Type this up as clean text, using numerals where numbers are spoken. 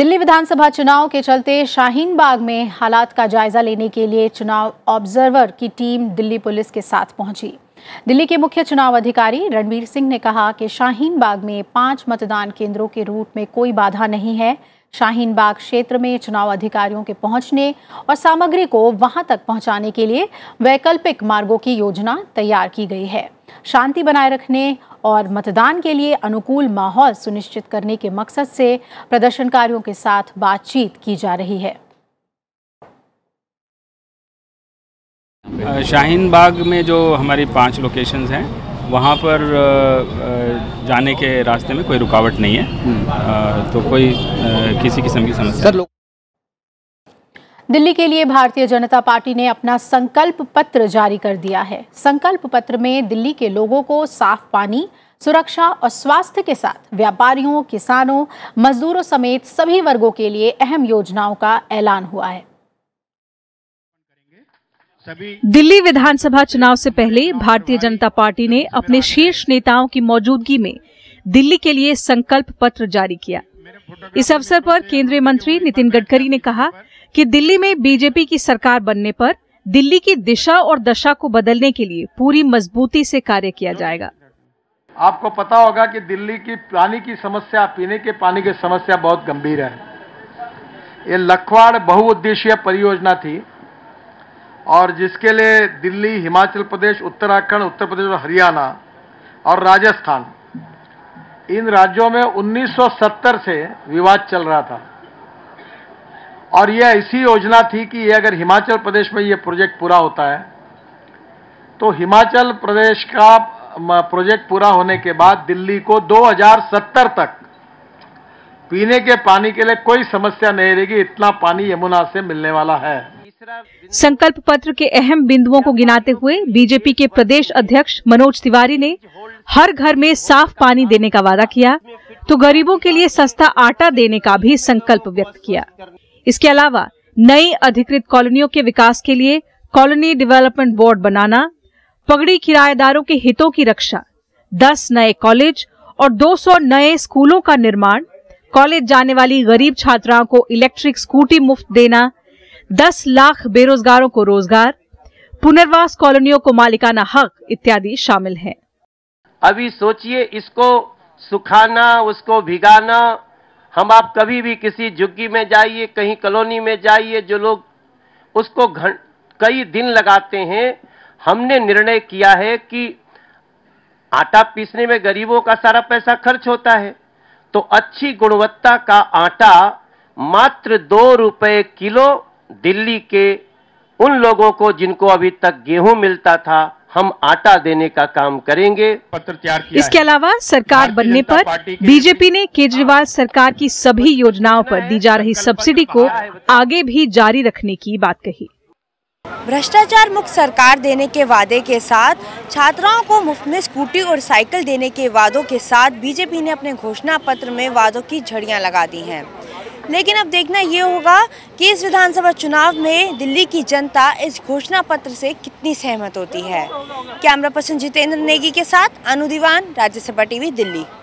दिल्ली विधानसभा चुनाव के चलते शाहीन बाग में हालात का जायजा लेने के लिए चुनाव ऑब्जर्वर की टीम दिल्ली पुलिस के साथ पहुंची। दिल्ली के मुख्य चुनाव अधिकारी रणवीर सिंह ने कहा कि शाहीन बाग में 5 मतदान केंद्रों के रूट में कोई बाधा नहीं है। शाहीन बाग क्षेत्र में चुनाव अधिकारियों के पहुंचने और सामग्री को वहां तक पहुंचाने के लिए वैकल्पिक मार्गों की योजना तैयार की गई है। शांति बनाए रखने और मतदान के लिए अनुकूल माहौल सुनिश्चित करने के मकसद से प्रदर्शनकारियों के साथ बातचीत की जा रही है। शाहीन बाग में जो हमारी 5 लोकेशंस हैं वहाँ पर जाने के रास्ते में कोई रुकावट नहीं है, तो कोई किसी किस्म की समस्या। दिल्ली के लिए भारतीय जनता पार्टी ने अपना संकल्प पत्र जारी कर दिया है। संकल्प पत्र में दिल्ली के लोगों को साफ पानी, सुरक्षा और स्वास्थ्य के साथ व्यापारियों, किसानों, मजदूरों समेत सभी वर्गों के लिए अहम योजनाओं का ऐलान हुआ है। दिल्ली विधानसभा चुनाव से पहले भारतीय जनता पार्टी ने अपने शीर्ष नेताओं की मौजूदगी में दिल्ली के लिए संकल्प पत्र जारी किया। इस अवसर पर केंद्रीय मंत्री नितिन गडकरी ने कहा कि दिल्ली में बीजेपी की सरकार बनने पर दिल्ली की दिशा और दशा को बदलने के लिए पूरी मजबूती से कार्य किया जाएगा। आपको पता होगा कि दिल्ली की पानी की समस्या, पीने के पानी की समस्या बहुत गंभीर है। ये लखवाड़ बहुउद्देशीय परियोजना थी और जिसके लिए दिल्ली, हिमाचल प्रदेश, उत्तराखंड, उत्तर प्रदेश और हरियाणा और राजस्थान, इन राज्यों में 1970 से विवाद चल रहा था। और यह ऐसी योजना थी कि ये अगर हिमाचल प्रदेश में ये प्रोजेक्ट पूरा होता है तो हिमाचल प्रदेश का प्रोजेक्ट पूरा होने के बाद दिल्ली को 2070 तक पीने के पानी के लिए कोई समस्या नहीं रहेगी। इतना पानी यमुना से मिलने वाला है। संकल्प पत्र के अहम बिंदुओं को गिनाते हुए बीजेपी के प्रदेश अध्यक्ष मनोज तिवारी ने हर घर में साफ पानी देने का वादा किया, तो गरीबों के लिए सस्ता आटा देने का भी संकल्प व्यक्त किया। इसके अलावा नई अधिकृत कॉलोनियों के विकास के लिए कॉलोनी डेवलपमेंट बोर्ड बनाना, पगड़ी किराएदारों के हितों की रक्षा, 10 नए कॉलेज और 200 नए स्कूलों का निर्माण, कॉलेज जाने वाली गरीब छात्राओं को इलेक्ट्रिक स्कूटी मुफ्त देना, 10 लाख बेरोजगारों को रोजगार, पुनर्वास कॉलोनियों को मालिकाना हक इत्यादि शामिल हैं। अभी सोचिए, इसको सुखाना, उसको भिगाना, हम आप कभी भी किसी झुग्गी में जाइए, कहीं कॉलोनी में जाइए, जो लोग उसको कई दिन लगाते हैं। हमने निर्णय किया है कि आटा पीसने में गरीबों का सारा पैसा खर्च होता है, तो अच्छी गुणवत्ता का आटा मात्र 2 रुपए किलो दिल्ली के उन लोगों को जिनको अभी तक गेहूं मिलता था, हम आटा देने का काम करेंगे। पत्र तैयार किया। इसके अलावा सरकार बनने पर बीजेपी ने केजरीवाल सरकार की सभी योजनाओं पर दी जा रही सब्सिडी को आगे भी जारी रखने की बात कही। भ्रष्टाचार मुक्त सरकार देने के वादे के साथ छात्राओं को मुफ्त में स्कूटी और साइकिल देने के वादों के साथ बीजेपी ने अपने घोषणा पत्र में वादों की झड़ियां लगा दी हैं। लेकिन अब देखना ये होगा कि इस विधानसभा चुनाव में दिल्ली की जनता इस घोषणा पत्र से कितनी सहमत होती है। कैमरा पर्सन जितेंद्र नेगी के साथ अनु दीवान, राज्यसभा टीवी, दिल्ली।